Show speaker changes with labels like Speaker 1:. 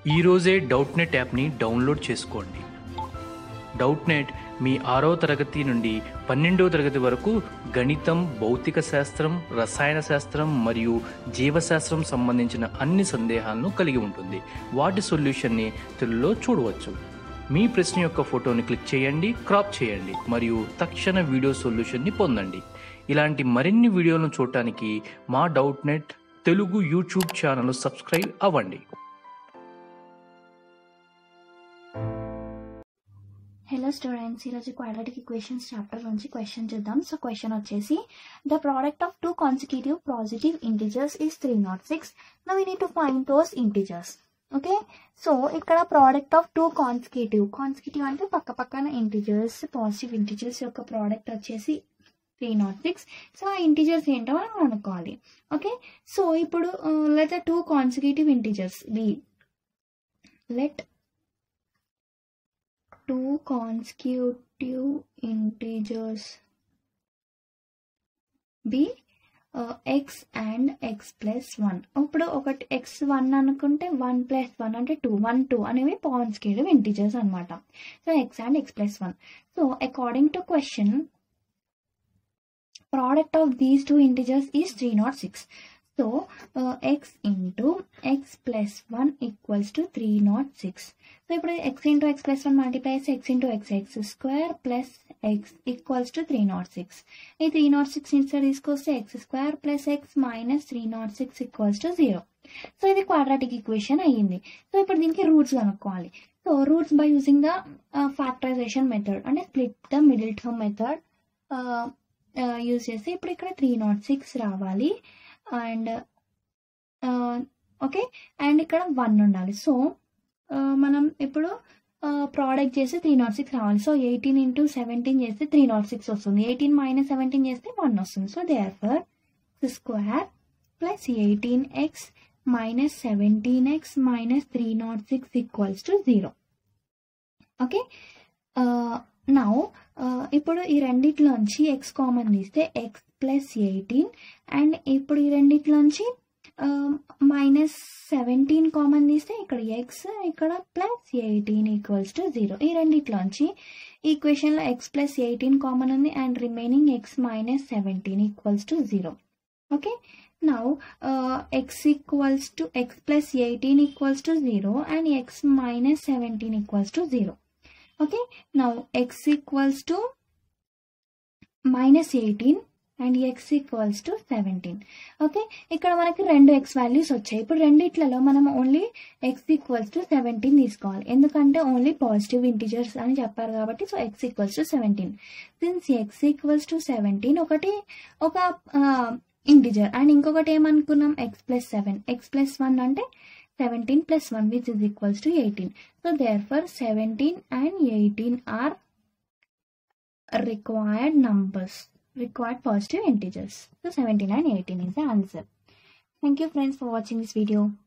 Speaker 1: ఈరోజే డౌట్నెట్ యాప్ని డౌన్లోడ్ చేసుకోండి. డౌట్నెట్ మీ 6వ తరగతి నుండి 12వ తరగతి వరకు గణితం, భౌతిక శాస్త్రం, రసాయన శాస్త్రం మరియు జీవశాస్త్రం సంబంధించిన అన్ని సందేహాలను కలిగి ఉంటుంది. వాటి సొల్యూషన్ని తెలుగులో చూడవచ్చు. మీ ప్రశ్న యొక్క ఫోటోని క్లిక్ చేయండి, క్రాప్ చేయండి మరియు తక్షణ వీడియో సొల్యూషన్ని పొందండి. ఇలాంటి మరిన్ని వీడియోలను చూడటానికి మా Doubtnut Telugu YouTube channel subscribe అవ్వండి.
Speaker 2: హలో స్టూడెంట్స్, ఈరోజు క్వాడ్రాటిక్ ఈక్వేషన్స్ చాప్టర్ నుంచి క్వశ్చన్ చూద్దాం. సో క్వశ్చన్ వచ్చేసి the product of two consecutive positive integers is 306. Now we need to find those integers. Okay, so ఇక్కడ ప్రోడక్ట్ ఆఫ్ టూ కాన్సిక్యూటివ్ అంటే పక్క పక్కన integers, positive integers యొక్క product వచ్చేసి 306. So ఆ ఇంటిజర్స్ ఏంటో మనం అనుకోవాలి. ఓకే, సో ఇప్పుడు let two consecutive integers be, let two consecutive integers be x and x plus 1. ఇప్పుడు ఒకటి x1 అనుకుంటే 1 plus 1 అంటే 2, 1 2 అనేవి కాన్సిక్యూటివ్ ఇంటిజర్స్ అనమాట. So x and x plus 1. So according to question, product of these two integers is 306. So x into x plus 1 equals to 306. So ఇప్పుడు x into x plus 1 multiplies x into x square plus x equals to 306. ఈ 306 inside తీసుకొస్తే x square plus x minus 306 equals to 0. So ఇది quadratic equation అయ్యింది. So ఇప్పుడు దీనికి roots కనుక్కోవాలి. So roots by using the factorization method, అంటే split the middle term method use చేసి ఇప్పుడు ఇక్కడ 306 రావాలి. అండ్ ఓకే, అండ్ ఇక్కడ 1 ఉండాలి. సో మనం ఇప్పుడు ప్రోడక్ట్ చేస్తే 306 రావాలి. సో 18 into 17 చేస్తే 306 వస్తుంది. 18 minus 17 చేస్తే 1 వస్తుంది. So therefore square plus 18x minus 17x minus 306 equals to 0. Okay, now ఇప్పుడు ఈ రెండిట్లోంచి x కామన్ తీస్తే x ప్లస్ 18, అండ్ ఇప్పుడు ఈ రెండిట్లోంచి మైనస్ 17 కామన్ తీస్తే ఇక్కడ x, ఇక్కడ ప్లస్ 18 ఈక్వల్స్ టు 0. ఈ రెండిట్లోంచి ఈక్వేషన్లో x ప్లస్ 18 కామన్ ఉంది and remaining x minus 17 equals to 0. Okay, now x equals to x plus 18 equals to 0 and x minus 17 equals to 0. Okay, now x equals to minus 18 and x equals to 17. Okay, ఇక్కడ మనకి రెండు x values వచ్చాయి. ఇప్పుడు రెండిట్లలో మనం only x equals to 17 తీసుకోవాలి, ఎందుకంటే only positive integers అని చెప్పారు కాబట్టి. So x equals to 17. Since x equals to 17 ఒకటి ఒక ఇంటిజర్ అండ్ ఇంకొకటి ఏమనుకున్నాం, x ప్లస్ 7, x ప్లస్ 1 అంటే 17 plus 1 which is equals to 18. So therefore 17 and 18 are required numbers, required positive integers. So 17 and 18 is the answer. Thank you friends for watching this video.